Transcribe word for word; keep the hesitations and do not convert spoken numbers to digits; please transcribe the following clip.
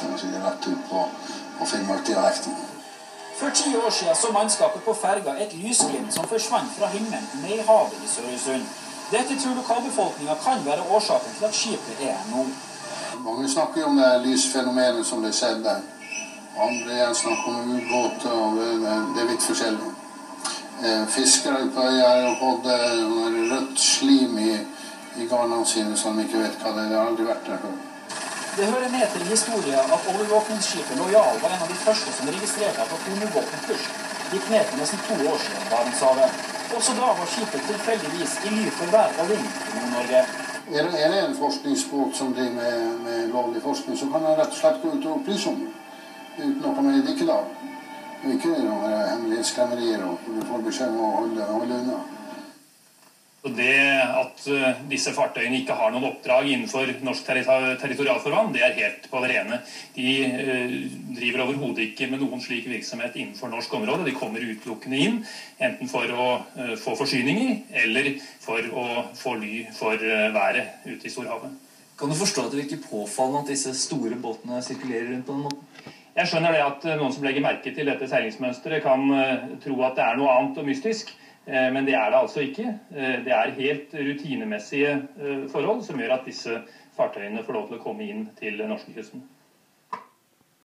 som vi sier, rett ut på, på Finnmark-dialekten. For ti år siden så mannskapet på ferga et lysglimt som forsvant fra himmelen ned i havet i Sørøysund. Dette tror lokalbefolkningen kan være årsaken til at skipet er her nå. Mange snakker jo om det lysfenomenet som ble sett der. Andre igjen snakker om ubåt, og det er litt forskjellig. Fiskere på øya har jo fått rødt slim i, i garnene sine, som de ikke vet hva det er. Det har aldri vært der før. Det hører med til historien at overvåkningsskipet Loyal var en av de første som registrerte at atomubåten først gikk ned for nesten to år siden Barentshavet. Også da var skipet tilfeldigvis i ly for vær og vind i Nord-Norge. Er det, er det en forskningsbåt som driver med, med lovlig forskning, så kan han rett og slett gå ut og opplyse om det. Uten noe med dikkedag. Ikke noen hemmelighetskremmerier, og du får beskjed om å holde, holde unna. Og det at disse fartøyene ikke har noen oppdrag innenfor norsk territorialfarvann, det er helt på det rene. De eh, driver overhodet ikke med noen slik virksomhet innenfor norsk område. De kommer utelukkende inn, enten for å eh, få forsyninger, eller for å få ly for eh, været ute i Storhavet. Kan du forstå at det virker påfallende at disse store båtene sirkulerer rundt på den måten? Jeg skjønner det at noen som legger merke til dette seilingsmønsteret kan eh, tro at det er noe annet og mystisk. Men det er det altså ikke. Det er helt rutinemessige forhold som gjør at disse fartøyene får lov til å komme inn til norskekysten.